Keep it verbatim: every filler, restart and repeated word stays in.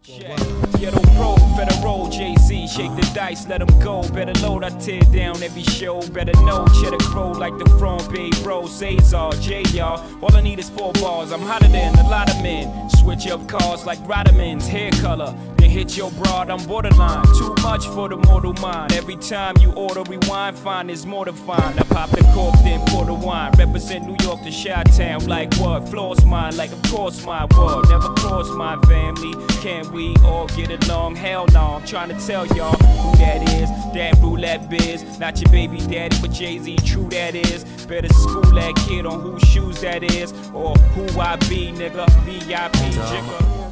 Ghetto Pro, Federal, Jay-Z, shake the dice, let them go. Better load, I tear down every show. Better know, cheddar crow like the front bay bro. Cesar, J, y'all. All I need is four bars. I'm hotter than a lot of men. Switch up cars like Rodman's hair color. Then hit your broad, I'm borderline. Too much for the mortal mind. Every time you order rewind, find is more to find. I pop the cork, then pour the wine. Represent New York to Chi-Town. Like what? Floss mine, like of course my world. Never cross my family. Can we all get along? Hell no, I'm trying to tell y'all who that is. That roulette biz, not your baby daddy, but Jay-Z, true that is. Better school that kid on whose shoes that is, or who I be, nigga, V I P, jigger.